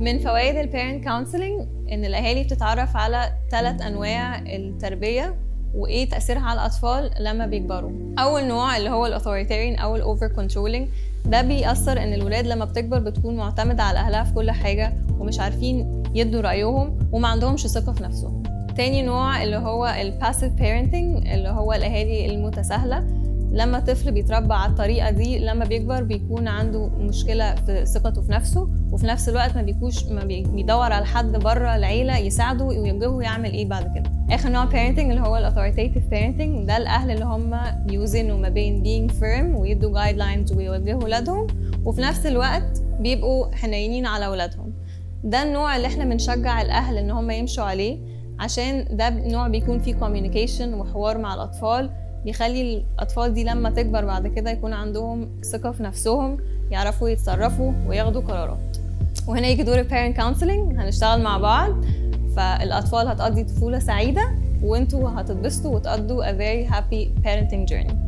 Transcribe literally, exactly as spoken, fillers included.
من فوائد البيرنت كونسلنج ان الاهالي بتتعرف على ثلاث انواع التربيه وايه تاثيرها على الاطفال لما بيكبروا. اول نوع اللي هو الاثوريتيريان او الاوفر كنترولينج، ده بيأثر ان الولاد لما بتكبر بتكون معتمده على اهلها في كل حاجه ومش عارفين يدوا رايهم وما عندهمش ثقه في نفسهم. تاني نوع اللي هو الباسيف بيرنتنج، اللي هو الاهالي المتساهله. لما طفل بيتربى على الطريقه دي لما بيكبر بيكون عنده مشكله في ثقته في نفسه، وفي نفس الوقت ما بيكونش ما بيدور على حد بره العيله يساعده ويوجهه يعمل ايه بعد كده. اخر نوع بيرنتنج اللي هو الاثوريتيف بيرنتنج، ده الاهل اللي هم بيوزنوا ما بين being firm ويدوا جايد لاينز ويوجهوا ولادهم، وفي نفس الوقت بيبقوا حنينين على ولادهم. ده النوع اللي احنا بنشجع الاهل ان هم يمشوا عليه، عشان ده نوع بيكون فيه communication وحوار مع الاطفال، بيخلي الأطفال دي لما تكبر بعد كده يكون عندهم ثقة في نفسهم، يعرفوا يتصرفوا وياخدوا قرارات. وهنا يجي دور البيرنت كونسلنج، هنشتغل مع بعض، فالأطفال هتقضي طفولة سعيدة وانتوا هتتبسطوا وتقضوا a very happy parenting journey.